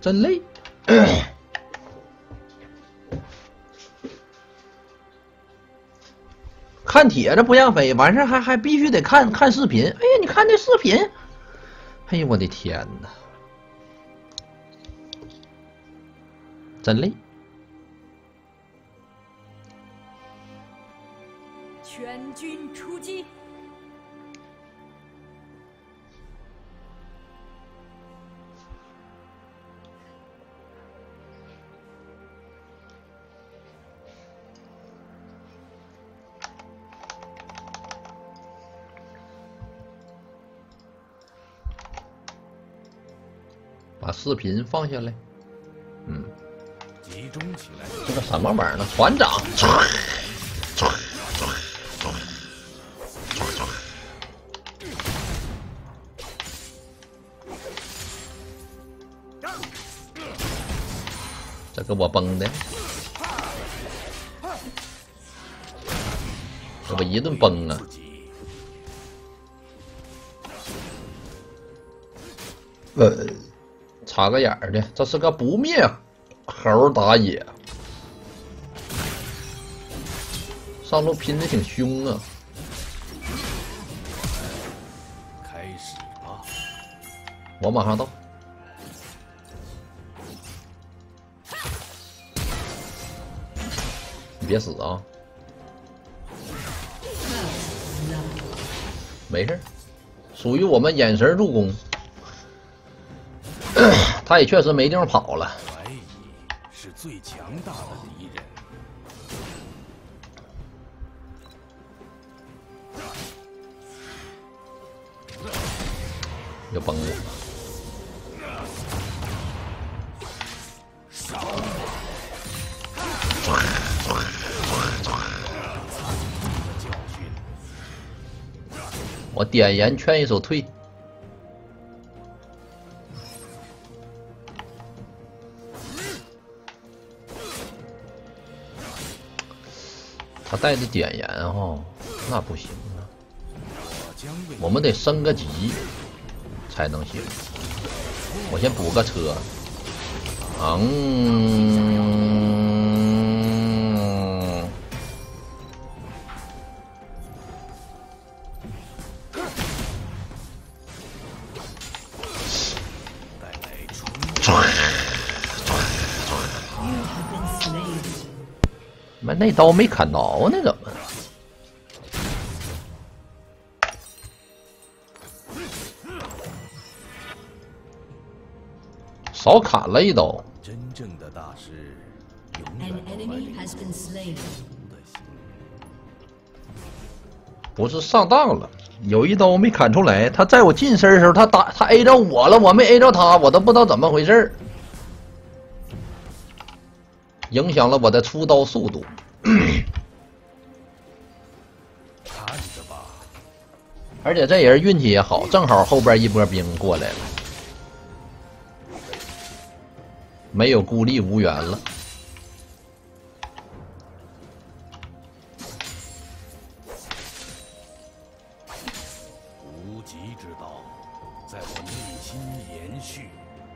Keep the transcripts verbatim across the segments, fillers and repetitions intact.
真累。看帖子不让飞，完事还还必须得看看视频。哎呀，你看这视频，哎呦我的天哪，真累。 全军出击！ 把视频放下来。嗯， 集中起来。 这个什么玩意儿呢？船长。这给我崩的，给我一顿崩啊！呃，插个眼儿的，这是个不灭猴打野，上路拼的挺凶啊！ 开始吧， 我马上到。你别死啊！没事，属于我们眼神助攻。他也确实没地方跑了。 怀疑是最强大的敌人。 又崩我。我点盐劝一手退。他带着点盐哈，那不行啊。我们得升个级才能行。我先补个车。嗯。妈，那刀没砍着呢，怎么？少砍了一刀。 真正的大师永远不是上当了，有一刀没砍出来。他在我近身的时候，他打他 A 着我了，我没 A 着他，我都不知道怎么回事，影响了我的出刀速度。 看着吧。 而且这人运气也好，正好后边一波兵过来了。没有孤立无援了。 无极之道在我内心延续。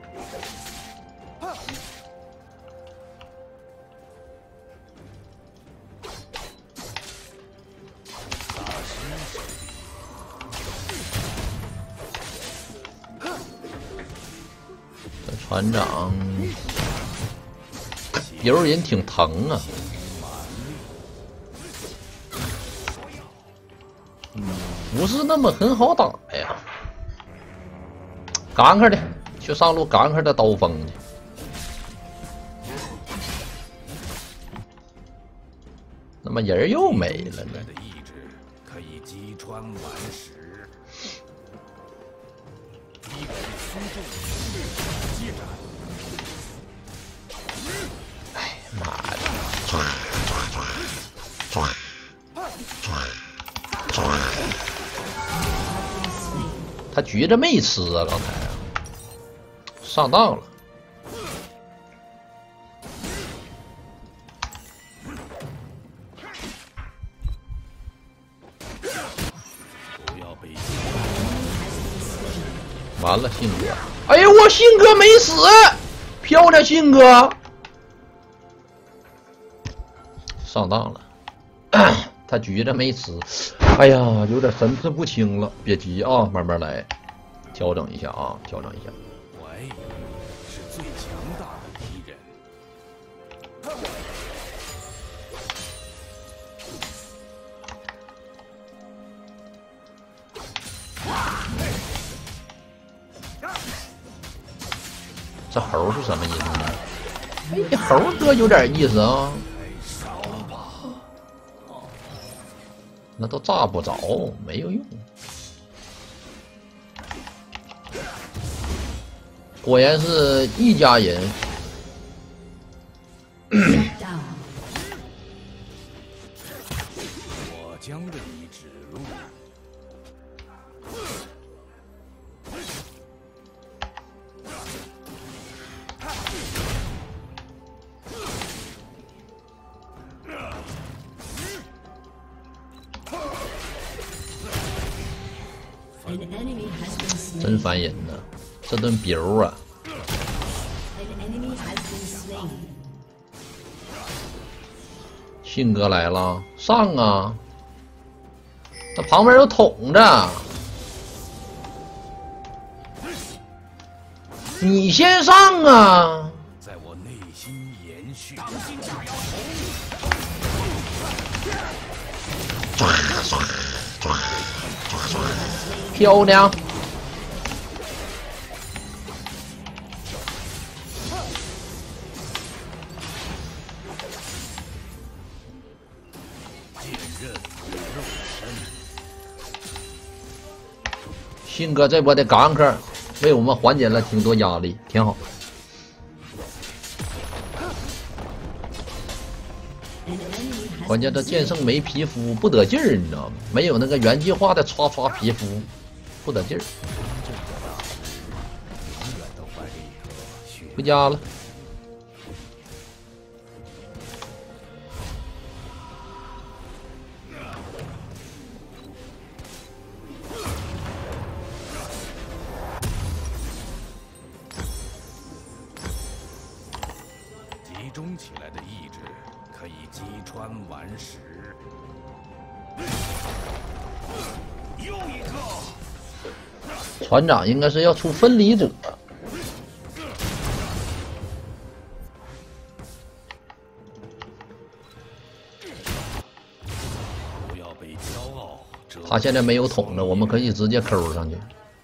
这船长有人挺疼啊。不是那么很好打呀。赶快的，去上路赶快的刀锋去。那么人又没了呢。 意志可以击穿顽石。一本苏州接斩。 哎妈的！他橘子没吃啊，刚才上当了。 不要被完了，信哥！哎呀，我信哥没死， 漂亮，信哥，上当了。他橘子没吃，哎呀，有点神志不清了。别急啊，慢慢来，调整一下啊，调整一下。 怀疑是最强大的敌人。 这猴是什么意思呢？哎，这猴哥有点意思啊。那都炸不着，没有用。果然是一家人。 我将为你指路。 真烦人呐！这顿彪啊！信哥来了，上啊！他旁边有桶着，你先上啊！ 在我内心延续。 唰唰唰唰唰，漂亮！信哥这波的 gank 为我们缓解了挺多压力，挺好。关键这剑圣没皮肤不得劲儿，你知道吗？没有那个原计划的刷刷皮肤，不得劲儿。回家了。 集中起来的意志可以击穿顽石。又一个。 船长应该是要出分离者。 不要被骄傲遮。 他现在没有桶了，我们可以直接抠上去。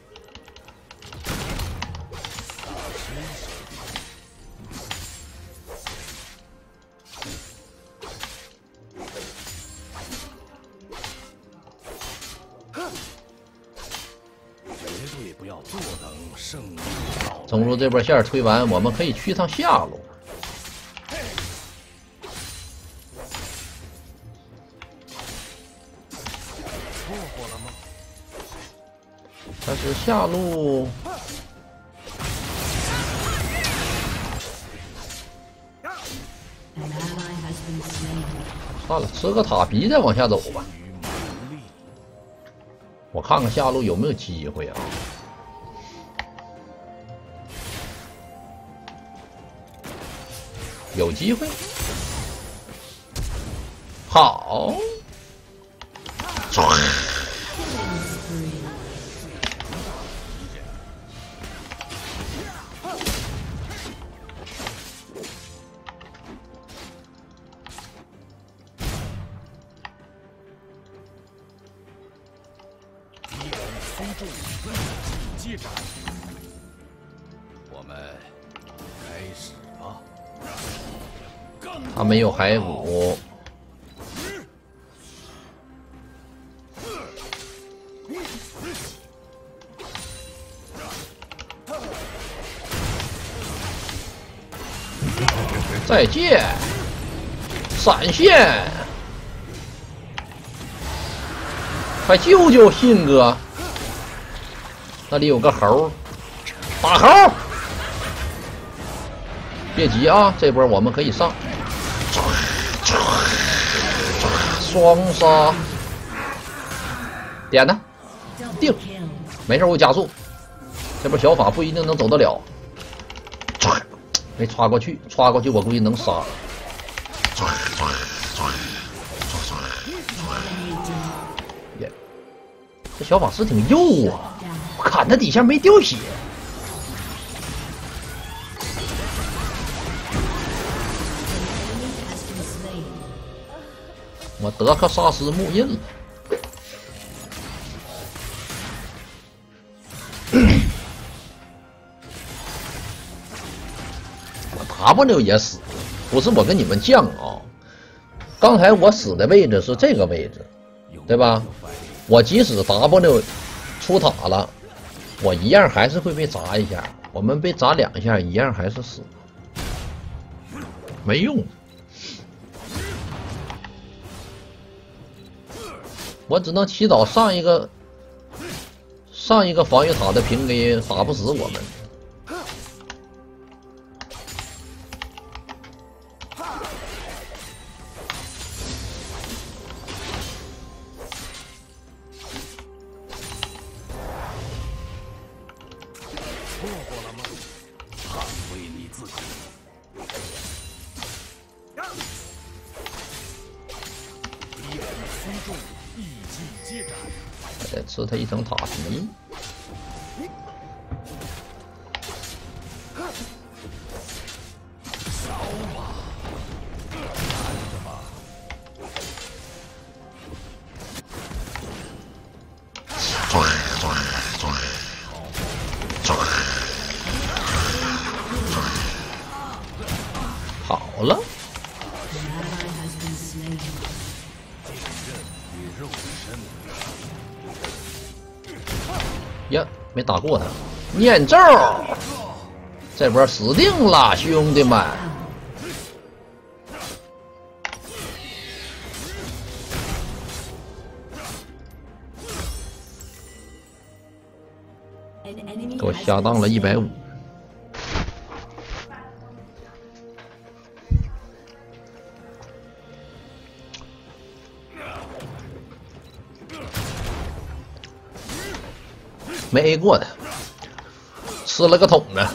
中路这波线推完，我们可以去趟下路。 错过了吗？ 但是下路算了，吃个塔皮再往下走吧。我看看下路有没有机会啊？有机会，好， 接着，我们开始吧。 他没有骸骨，再见，闪现，快救救信哥！那里有个猴，打猴！别急啊，这波我们可以上。双杀，点呢？定，没事，我加速。这波小法不一定能走得了。 没刷过去，刷过去我估计能杀。耶，这小法师挺幼啊，我砍他底下没掉血。我德克萨斯木印了。我 W 也死了，不是我跟你们犟啊！刚才我死的位置是这个位置，对吧？我即使 W 出塔了，我一样还是会被砸一下。我们被砸两下，一样还是死，没用。我只能祈祷上一个上一个防御塔的平 A 打不死我们。 错过了吗？捍卫你自己。敌人虽众，一骑皆斩。 还得吃他一层塔皮。 烧吧，看着吧。 好了。呀，没打过他，念咒，这波死定了，兄弟们！给我下档了一百五。没 A 过的，吃了个桶的。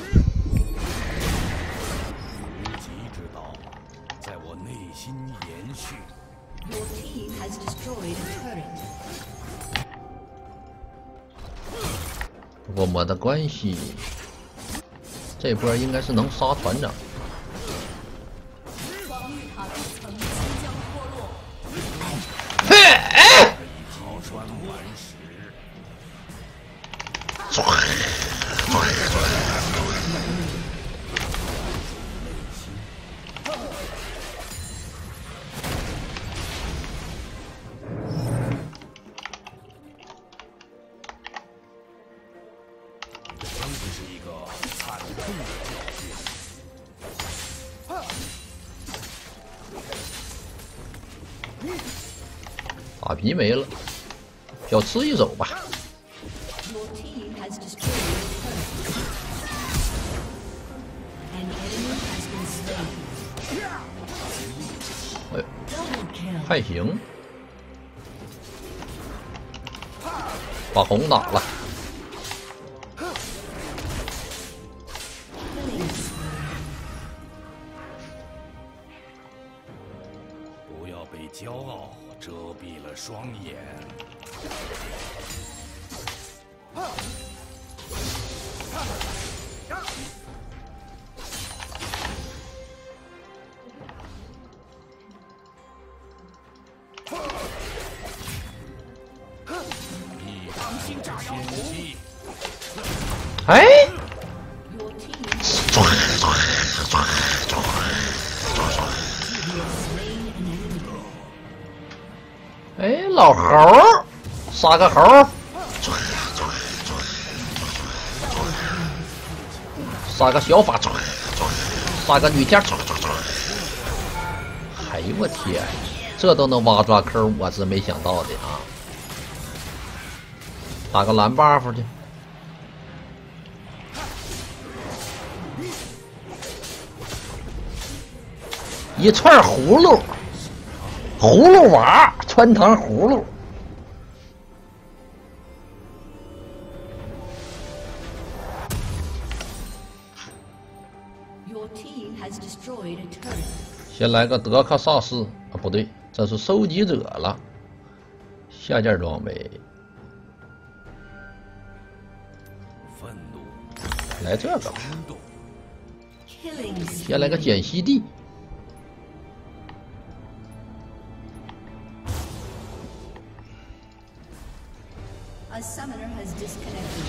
无极之道，在我内心延续。 Your team has destroyed a turret. 不过我的关系，这波应该是能杀船长。 防御塔的层即将脱落。 嘿，哎！ 好穿完时。这真是一个惨痛的教训。 塔皮没了，小吃一手吧。 Your team has destroyed a turret. An enemy has been slain. 哎呦， Double kill. 还行，把红打了。 不要被骄傲遮蔽了双眼。一场先机。 哎， Your team 哎，老猴儿，杀个猴儿，杀个小法，杀个女天。哎呦我天，这都能挖抓坑，我是没想到的啊！打个蓝 buff 去。一串葫芦，葫芦娃，穿糖葫芦。 Your Your team has destroyed a turret. 先来个德克萨斯啊，不对，这是收集者了。下件装备， 愤怒来这个吧。 Killing 先来个碱西地。 A summoner has disconnected.